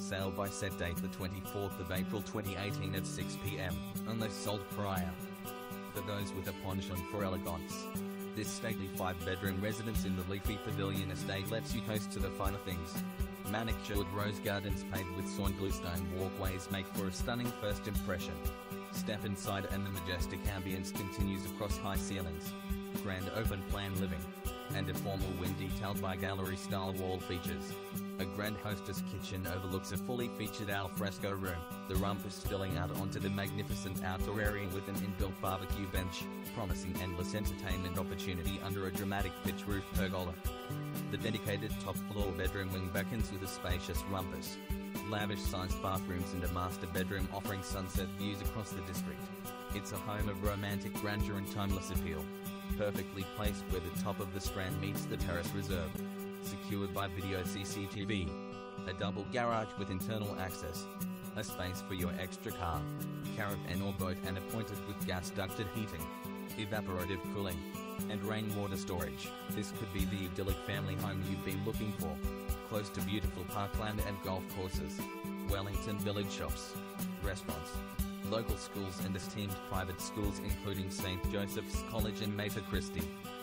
sale by set date the 24th of April 2018 at 6 p.m, unless sold prior. For those with a penchant for elegance, this stately 5-bedroom residence in the leafy Pavilion estate lets you coast to the finer things. Manicured rose gardens paved with sawn bluestone walkways make for a stunning first impression. Step inside and the majestic ambience continues across high ceilings, grand open-plan living, and a formal wing detailed by gallery-style wall features. A grand hostess kitchen overlooks a fully featured alfresco room, the rumpus spilling out onto the magnificent outdoor area with an inbuilt barbecue bench, promising endless entertainment opportunity under a dramatic pitch-roof pergola. The dedicated top-floor bedroom wing beckons with a spacious rumpus, lavish-sized bathrooms and a master bedroom offering sunset views across the district. It's a home of romantic grandeur and timeless appeal, perfectly placed where the top of the Strand meets the Terrace Reserve. Secured by video CCTV, a double garage with internal access, a space for your extra car, caravan or boat and appointed with gas ducted heating, evaporative cooling, and rainwater storage. This could be the idyllic family home you've been looking for, close to beautiful parkland and golf courses, Wellington Village shops, restaurants, local schools and esteemed private schools including St. Joseph's College and Mater Christi.